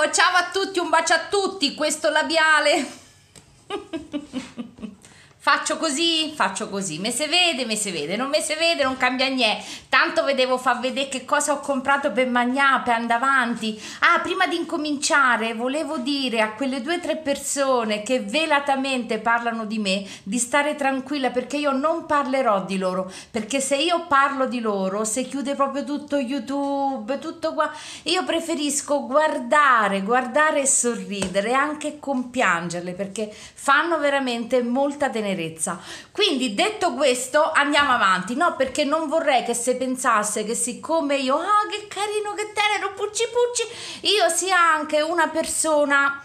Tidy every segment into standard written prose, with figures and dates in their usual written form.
ciao a tutti, un bacio a tutti, questo labiale. Faccio così, me se vede, non me se vede, non cambia niente. Tanto vedevo far vedere che cosa ho comprato per mangiare, per andare avanti. Ah, prima di incominciare volevo dire a quelle 2 o 3 persone che velatamente parlano di me di stare tranquilla, perché io non parlerò di loro, perché se io parlo di loro, se chiude proprio tutto YouTube, tutto qua. Io preferisco guardare e sorridere, anche compiangerle, perché fanno veramente molta tenerezza. Quindi detto questo andiamo avanti, no, perché non vorrei che se pensasse che siccome io che carino, che tenero, pucci pucci, io sia anche una persona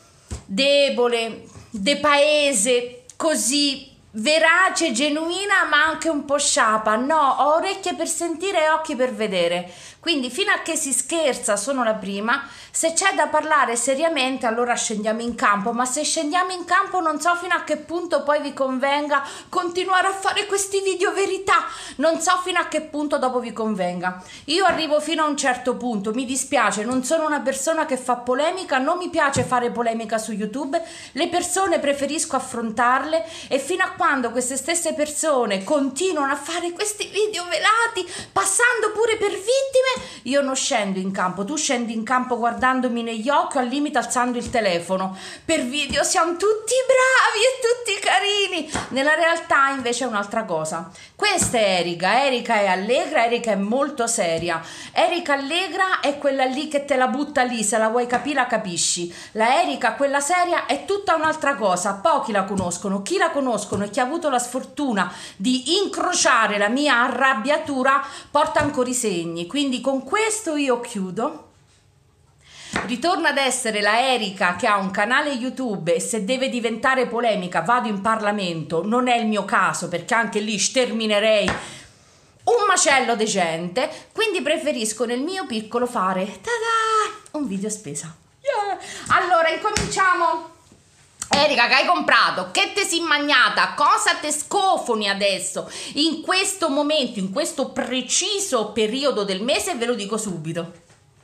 debole, de paese, così verace, genuina, ma anche un po' sciapa. No, ho orecchie per sentire e occhi per vedere, quindi fino a che si scherza sono la prima. Se c'è da parlare seriamente allora scendiamo in campo, ma se scendiamo in campo non so fino a che punto poi vi convenga continuare a fare questi video verità, non so fino a che punto dopo vi convenga. Io arrivo fino a un certo punto, mi dispiace, non sono una persona che fa polemica, non mi piace fare polemica su YouTube, le persone preferisco affrontarle, e fino a quando queste stesse persone continuano a fare questi video velati, passando pure per vittime, io non scendo in campo. Tu scendi in campo guardandomi negli occhi, al limite alzando il telefono. Per video siamo tutti bravi e tutti carini, nella realtà invece è un'altra cosa. Questa è Erika è allegra, Erika è molto seria. Erika allegra è quella lì che te la butta lì, se la vuoi capire la capisci. La Erika, quella seria, è tutta un'altra cosa. Pochi la conoscono, chi la conoscono e chi ha avuto la sfortuna di incrociare la mia arrabbiatura porta ancora i segni. Quindi con questo io chiudo. Ritorno ad essere la Erika che ha un canale YouTube, e se deve diventare polemica vado in Parlamento. Non è il mio caso, perché anche lì sterminerei un macello di gente, quindi preferisco nel mio piccolo fare un video spesa. Allora incominciamo. Erika, che hai comprato? Che te si magnata? Cosa te scofoni adesso in questo momento, in questo preciso periodo del mese? Ve lo dico subito.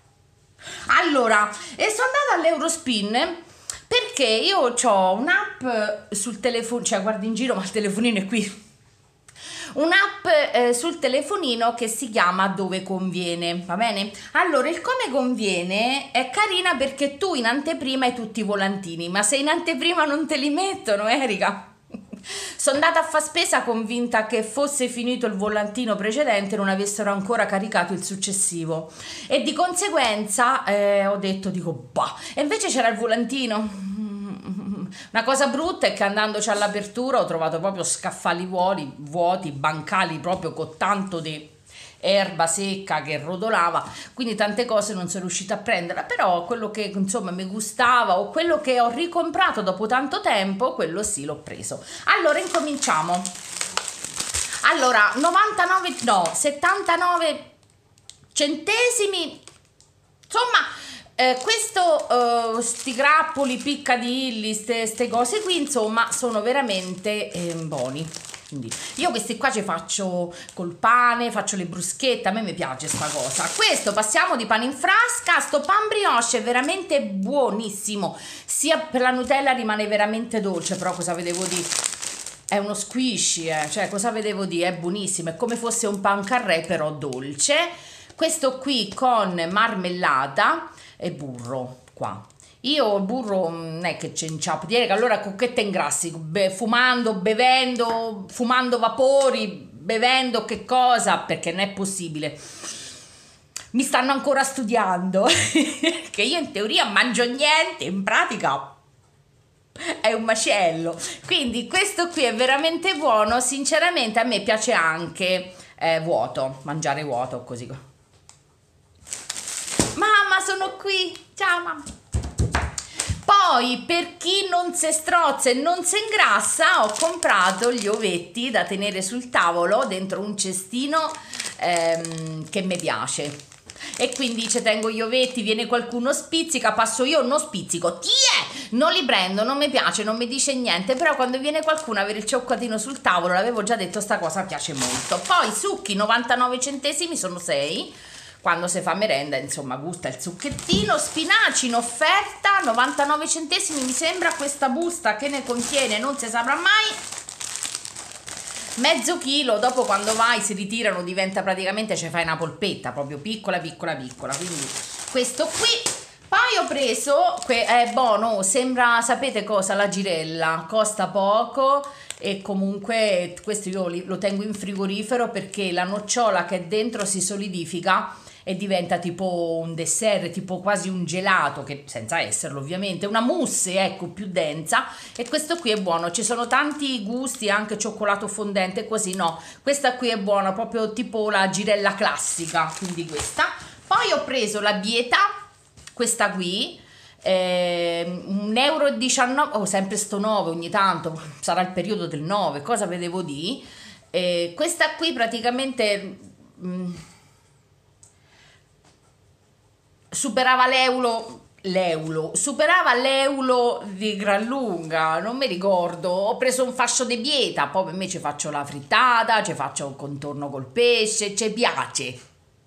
Allora, sono andata all'Eurospin perché io ho un'app sul telefono, cioè guardi in giro ma il telefonino è qui, un'app sul telefonino che si chiama Dove Conviene, va bene? Allora, il Come Conviene è carina perché tu in anteprima hai tutti i volantini, ma se in anteprima non te li mettono, Erika. Sono andata a fare spesa convinta che fosse finito il volantino precedente e non avessero ancora caricato il successivo, e di conseguenza ho detto, bah, e invece c'era il volantino. Una cosa brutta è che andandoci all'apertura ho trovato proprio scaffali vuoti, bancali proprio con tanto di erba secca che rotolava, quindi tante cose non sono riuscita a prenderla, però quello che insomma mi gustava o quello che ho ricomprato dopo tanto tempo, quello sì l'ho preso. Allora incominciamo. Allora 79 centesimi, insomma questo sti grappoli, piccadilli, ste cose qui insomma sono veramente buoni. Quindi io questi qua ci faccio col pane, faccio le bruschette, a me mi piace sta cosa. Questo passiamo di pane in frasca. Sto pan brioche è veramente buonissimo, sia per la Nutella rimane veramente dolce, però cosa vedevo dire? È uno squishy, cioè cosa vedevo dire? È buonissimo, è come fosse un pan carré però dolce. Questo qui con marmellata e burro qua. Io il burro non è che c'è inciampo, direi che allora con che te ingrassi? Fumando, bevendo, fumando vapori, bevendo che cosa? Perché non è possibile. Mi stanno ancora studiando, che io in teoria mangio niente, in pratica è un macello. Quindi questo qui è veramente buono, sinceramente a me piace anche vuoto, mangiare vuoto così. Mamma, sono qui, ciao mamma. Poi per chi non si strozza e non si ingrassa ho comprato gli ovetti da tenere sul tavolo dentro un cestino che mi piace, e quindi ci tengo gli ovetti, viene qualcuno spizzica, passo io, non spizzico, non li prendo, non mi piace, non mi dice niente, però quando viene qualcuno avere il cioccolatino sul tavolo, l'avevo già detto, sta cosa piace molto. Poi succhi 99 centesimi, sono 6. quando si fa merenda, insomma, gusta il zucchettino. Spinaci in offerta, 99 centesimi mi sembra questa busta, che ne contiene non si saprà mai. Mezzo chilo, dopo quando vai si ritirano, diventa praticamente, ci fai una polpetta proprio piccola piccola piccola, quindi questo qui. Poi ho preso, è buono, sembra, sapete cosa? La girella, costa poco e comunque questo io lo tengo in frigorifero perché la nocciola che è dentro si solidifica e diventa tipo un dessert, tipo quasi un gelato, che senza esserlo ovviamente, una mousse, ecco, più densa, e questo qui è buono. Ci sono tanti gusti, anche cioccolato fondente, così no, questa qui è buona, proprio tipo la girella classica, quindi questa. Poi ho preso la Bieta, questa qui, 1,19 euro, oh, sempre sto 9 ogni tanto, sarà il periodo del 9, cosa vedevo di? Questa qui praticamente superava superava l'euro di gran lunga, non mi ricordo. Ho preso un fascio di Bieta, poi per me ci faccio la frittata, ci faccio il contorno col pesce, ci piace.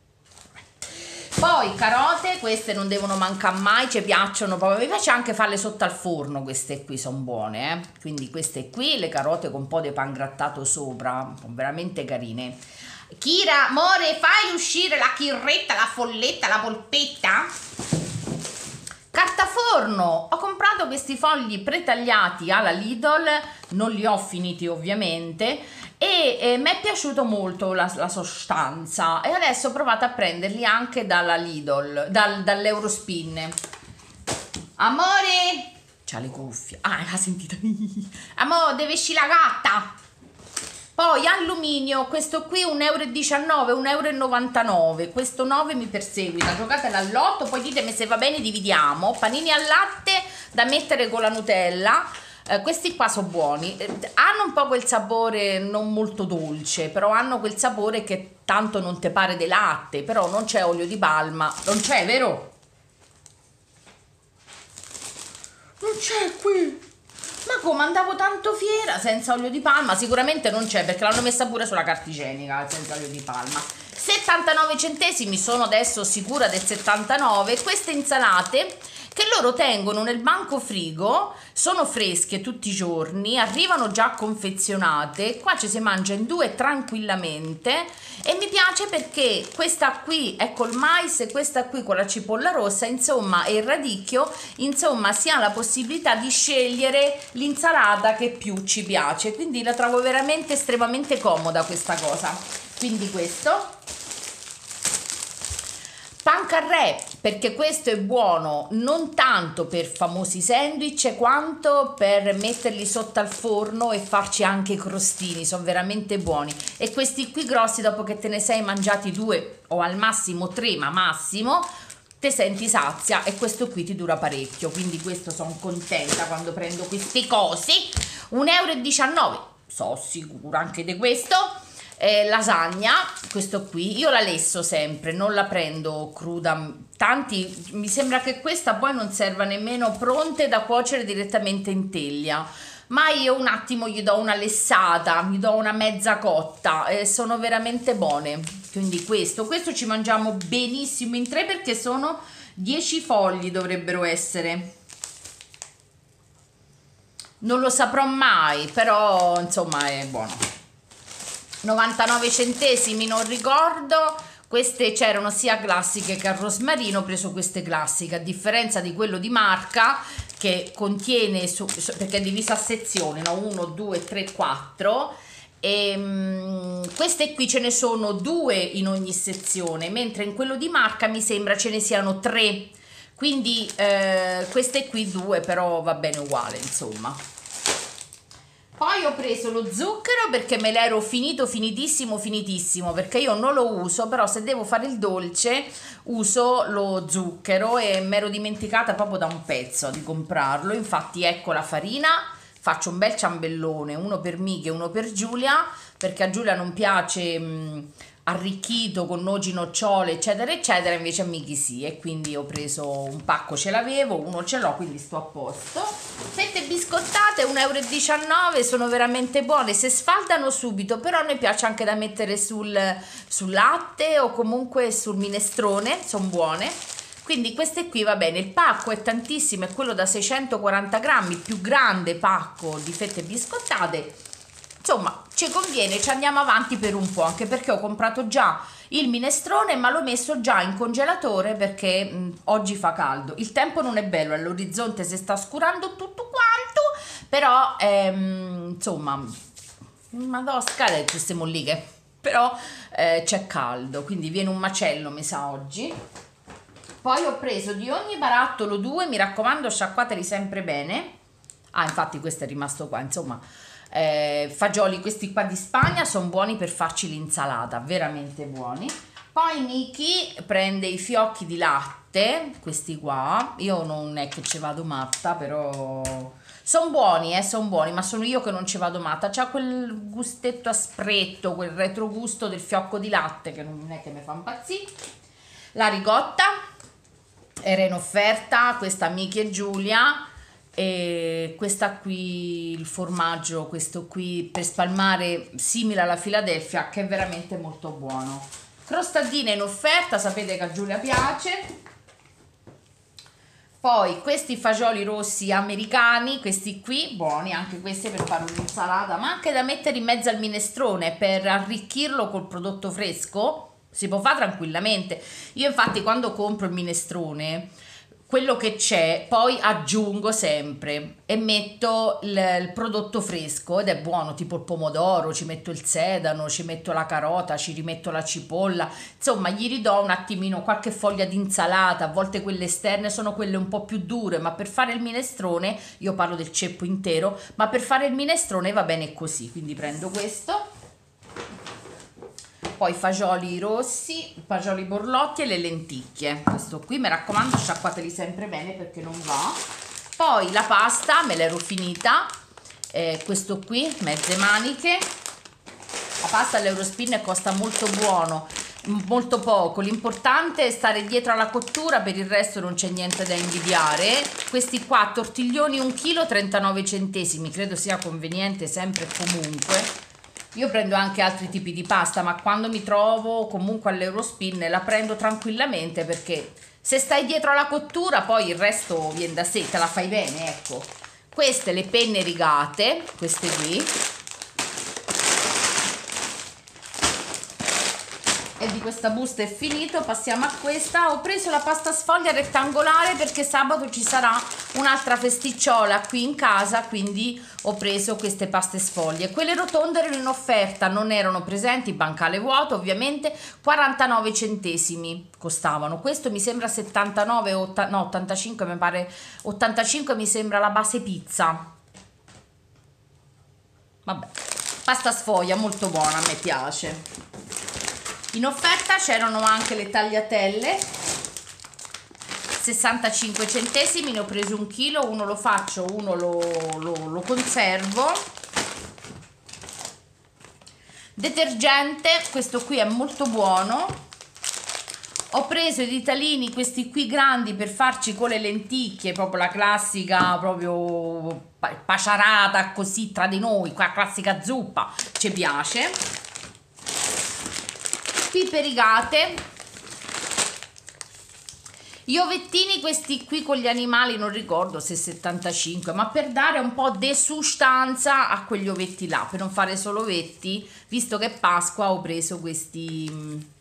Poi carote, queste non devono mancare mai, ci piacciono proprio, mi piace anche farle sotto al forno, queste qui sono buone, quindi queste qui, le carote con un po' di pangrattato sopra, sono veramente carine. Kira, amore, fai uscire la chirretta, la folletta, la polpetta? Carta forno, ho comprato questi fogli pretagliati alla Lidl, non li ho finiti ovviamente, e mi è piaciuto molto la sostanza, e adesso ho provato a prenderli anche dalla Lidl, dall'Eurospin. Amore, c'ha le cuffie, l'ha sentita. Amore, deve uscire la gatta. Poi alluminio, questo qui 1,19 euro, 1,99 euro, questo 9 mi perseguita, giocatela all'otto, poi ditemi se va bene, dividiamo. Panini al latte da mettere con la Nutella, questi qua sono buoni, hanno un po' quel sapore non molto dolce, però hanno quel sapore che tanto non te pare di latte, però non c'è olio di palma, non c'è, vero? Non c'è qui! Ma come, andavo tanto fiera senza olio di palma? Sicuramente non c'è perché l'hanno messa pure sulla carta igienica senza olio di palma. 79 centesimi, sono adesso sicura del 79. Queste insalate che loro tengono nel banco frigo, sono fresche tutti i giorni, arrivano già confezionate, qua ci si mangia in due tranquillamente, e mi piace perché questa qui è col mais e questa qui con la cipolla rossa, insomma, e il radicchio, insomma, si ha la possibilità di scegliere l'insalata che più ci piace, quindi la trovo veramente estremamente comoda questa cosa. Quindi questo pancarré, perché questo è buono non tanto per famosi sandwich quanto per metterli sotto al forno e farci anche i crostini, sono veramente buoni. E questi qui grossi, dopo che te ne sei mangiati due o al massimo tre, ma massimo, te senti sazia, e questo qui ti dura parecchio, quindi questo sono contenta quando prendo queste cose. 1,19 euro, so sicura anche di questo. Lasagna, questo qui io la lesso sempre, non la prendo cruda, tanti mi sembra che questa poi non serva nemmeno pronte da cuocere direttamente in teglia, ma io un attimo gli do una lessata, gli do una mezza cotta, sono veramente buone. Quindi questo ci mangiamo benissimo in tre, perché sono 10 fogli, dovrebbero essere, non lo saprò mai, però insomma è buono. 99 centesimi, non ricordo. Queste c'erano sia classiche che al rosmarino, ho preso queste classiche, a differenza di quello di marca che contiene perché è diviso a sezioni, no? 1, 2, 3, 4, e queste qui ce ne sono 2 in ogni sezione, mentre in quello di marca mi sembra ce ne siano 3, quindi queste qui 2, però va bene uguale, insomma. Poi ho preso lo zucchero perché me l'ero finitissimo, perché io non lo uso, però se devo fare il dolce uso lo zucchero, e mi ero dimenticata proprio da un pezzo di comprarlo. Infatti ecco la farina, faccio un bel ciambellone, uno per Miche e uno per Giulia, perché a Giulia non piace arricchito con noci, nocciole, eccetera eccetera, invece a Miki sì, e quindi ho preso un pacco, ce l'avevo, uno ce l'ho, quindi sto a posto. Fette biscottate 1,19 euro, sono veramente buone, si sfaldano subito, però a noi piace anche da mettere sul latte o comunque sul minestrone, sono buone. Quindi queste qui va bene, il pacco è tantissimo, è quello da 640 grammi, il più grande pacco di fette biscottate. Insomma, ci conviene, ci andiamo avanti per un po', anche perché ho comprato già il minestrone, ma l'ho messo già in congelatore perché oggi fa caldo. Il tempo non è bello, all'orizzonte si sta scurando tutto quanto, però insomma, madonna, scade queste molliche, però c'è caldo, quindi viene un macello, mi sa, oggi. Poi ho preso di ogni barattolo 2, mi raccomando, sciacquateli sempre bene. Ah, infatti questo è rimasto qua, insomma. Fagioli, questi qua di Spagna, sono buoni per farci l'insalata, veramente buoni. Poi Miki prende i fiocchi di latte, questi qua. Io non è che ci vado matta, però sono buoni, ma sono io che non ci vado matta. C'ha quel gustetto aspretto, quel retrogusto del fiocco di latte che non è che mi fa impazzire. La ricotta era in offerta, questa Miki e Giulia. E questa qui, il formaggio, questo qui per spalmare, simile alla Philadelphia, che è veramente molto buono. Crostadine in offerta, sapete che a Giulia piace. Poi questi fagioli rossi americani, questi qui buoni, anche questi per fare un'insalata, ma anche da mettere in mezzo al minestrone per arricchirlo col prodotto fresco, si può fare tranquillamente. Io infatti quando compro il minestrone, quello che c'è poi aggiungo sempre e metto il prodotto fresco ed è buono, tipo il pomodoro, ci metto il sedano, ci metto la carota, ci rimetto la cipolla, insomma gli ridò un attimino qualche foglia di insalata. A volte quelle esterne sono quelle un po' più dure, ma per fare il minestrone, io parlo del ceppo intero, ma per fare il minestrone va bene così, quindi prendo questo. Poi fagioli rossi, fagioli borlotti e le lenticchie. Questo qui mi raccomando, sciacquateli sempre bene perché non va. Poi la pasta, me l'ero finita. Questo qui, mezze maniche. La pasta all'Eurospin costa molto buono, molto poco. L'importante è stare dietro alla cottura, per il resto non c'è niente da invidiare. Questi qua, tortiglioni 1 kg, 39 centesimi. Credo sia conveniente sempre e comunque. Io prendo anche altri tipi di pasta, ma quando mi trovo comunque all'Eurospin la prendo tranquillamente, perché se stai dietro alla cottura poi il resto viene da sé, te la fai bene, ecco. Queste le penne rigate, queste qui. E di questa busta è finito, passiamo a questa. Ho preso la pasta sfoglia rettangolare perché sabato ci sarà un'altra festicciola qui in casa, quindi ho preso queste paste sfoglie. Quelle rotonde erano in offerta, non erano presenti, bancale vuoto ovviamente, 49 centesimi costavano. Questo mi sembra 79, no 85 mi pare, 85 mi sembra la base pizza. Vabbè, pasta sfoglia molto buona, a me piace. In offerta c'erano anche le tagliatelle, 65 centesimi, ne ho preso 1 chilo, uno lo faccio, uno lo conservo. Detergente, questo qui è molto buono. Ho preso i ditalini, questi qui grandi, per farci con le lenticchie, proprio la classica, proprio paciarata così tra di noi, qua classica zuppa, ci piace. Pipe rigate, gli ovettini questi qui con gli animali, non ricordo se 75, ma per dare un po' di sostanza a quegli ovetti là, per non fare solo ovetti, visto che è Pasqua ho preso questi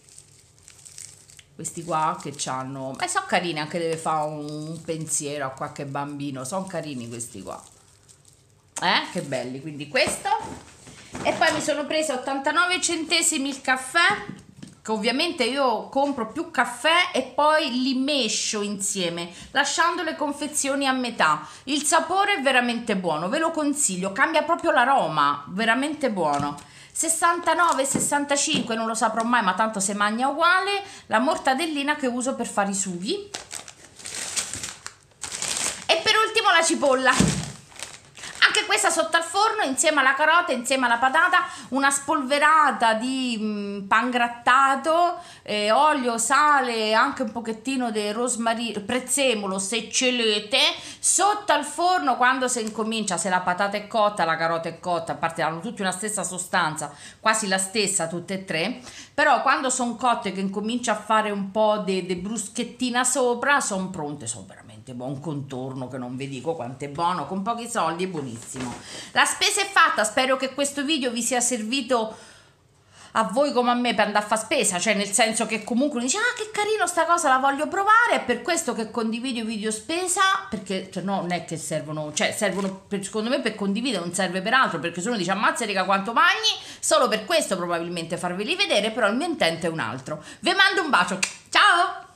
qua che c'hanno, ma sono carini, anche deve fare un pensiero a qualche bambino, sono carini questi qua, che belli. Quindi questo, e poi mi sono presa 89 centesimi il caffè, che ovviamente io compro più caffè e poi li mescio insieme lasciando le confezioni a metà. Il sapore è veramente buono, ve lo consiglio, cambia proprio l'aroma, veramente buono. 69-65 non lo saprò mai, ma tanto se mangia uguale. La mortadellina che uso per fare i sughi, e per ultimo la cipolla. Anche questa sotto al forno insieme alla carota, insieme alla patata, una spolverata di pangrattato, olio, sale, anche un pochettino di rosmarino, prezzemolo se celete, sotto al forno. Quando si incomincia, se la patata è cotta, la carota è cotta, a parte hanno tutti una stessa sostanza, quasi la stessa tutte e tre, però quando sono cotte che incomincia a fare un po' di bruschettina sopra, sono pronte, sono veramente buon contorno che non vi dico quanto è buono, con pochi soldi è buonissimo. La spesa è fatta, spero che questo video vi sia servito a voi come a me per andare a fare spesa, cioè nel senso che comunque dice ah che carino sta cosa, la voglio provare, è per questo che condivido i video spesa, perché cioè, no, non è che servono, cioè servono secondo me per condividere, non serve per altro, perché se uno dice ammazza raga quanto mangi, solo per questo probabilmente farveli vedere, però il mio intento è un altro. Vi mando un bacio, ciao!